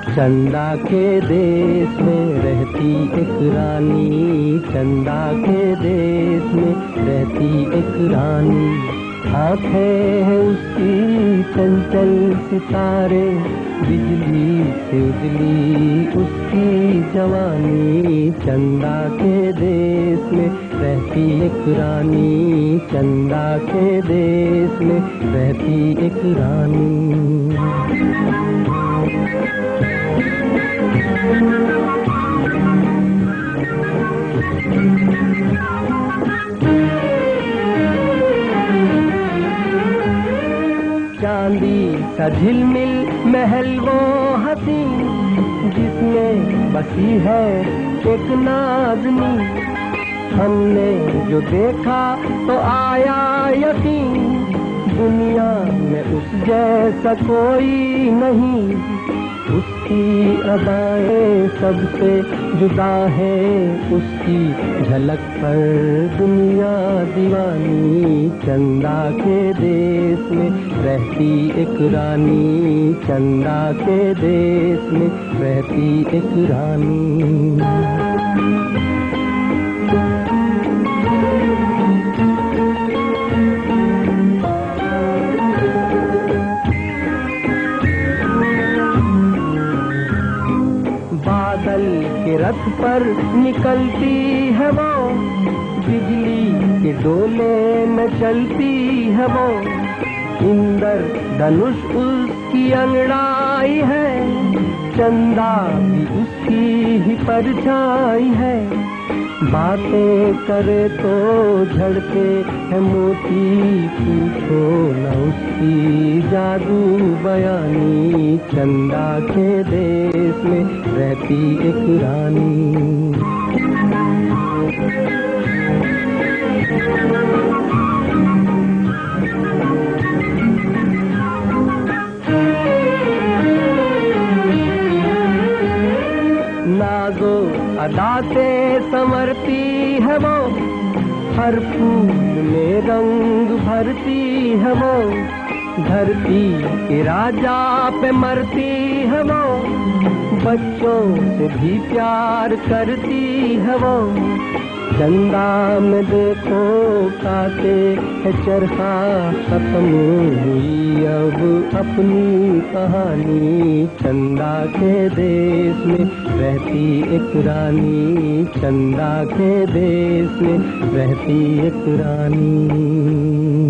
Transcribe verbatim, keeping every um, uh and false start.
चंदा के देश में रहती एक रानी, चंदा के देश में रहती एक रानी। आँखें हैं उसकी चंचल सितारे, बिजली से उजली उसकी जवानी। चंदा के देश में रहती एक रानी, चंदा के देश में रहती एक रानी। चांदी सा झिलमिल महल वो हसी, जिसमें बसी है एक नाज़नी। हमने जो देखा तो आया यकीन, दुनिया में उस जैसा कोई नहीं। उसकी अदाएं सबसे जुदा है, उसकी झलक पर दुनिया दीवानी। चंदा के देश में रहती एक रानी, चंदा के देश में रहती एक रानी। बादल के रथ पर निकलती है वो, बिजली के डोले में चलती है वो। इंदर धनुष उसकी अंगड़ाई है, चंदा भी उसकी ही परछाई है। बातें करे तो झड़के है मोती, पूछो न उसकी जादू बयानी। चंदा के देश में रहती एक रानी। नाज़ो अदा से संवरती है वो, हर फूल में रंग भरती है वो। धरती के राजा पे मरती है वो, बच्चों से भी प्यार करती है वो। चंदा में देखो काते है चरखा, खत्म हुई अब अपनी कहानी। चंदा के देश में रहती एक रानी, चंदा के देश में रहती एक रानी।